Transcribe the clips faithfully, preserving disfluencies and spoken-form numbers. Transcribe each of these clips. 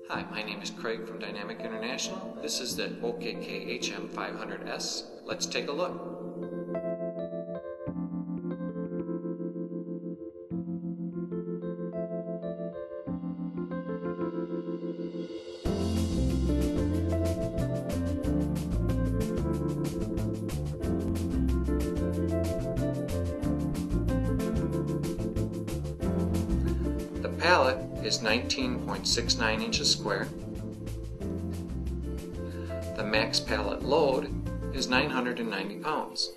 Hi, my name is Craig from Dynamic International. This is the O K K H M five hundred S. Let's take a look. The pallet is nineteen point six nine inches square. The max pallet load is nine hundred ninety pounds.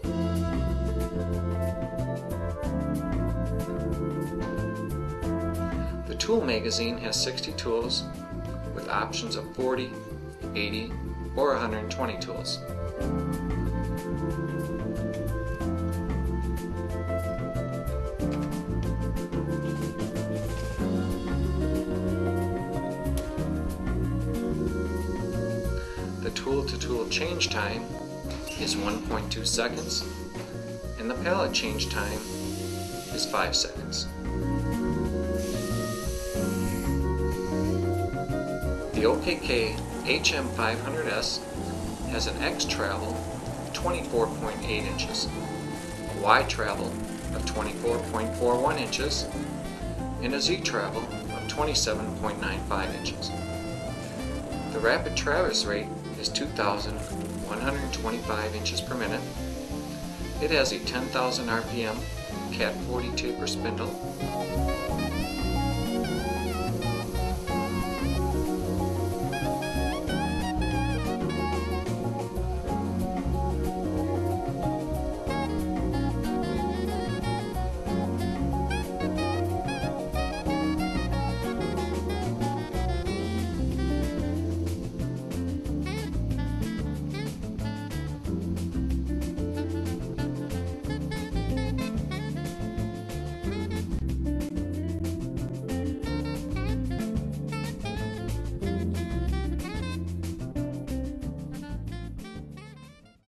The tool magazine has sixty tools with options of forty, eighty, or one hundred twenty tools. The tool-to-tool change time is one point two seconds, and the pallet change time is five seconds. The O K K H M five hundred S has an X travel of twenty-four point eight inches, a Y travel of twenty-four point four one inches, and a Z travel of twenty-seven point nine five inches. The rapid traverse rate is two thousand one hundred twenty-five inches per minute. It has a ten thousand R P M cat forty taper spindle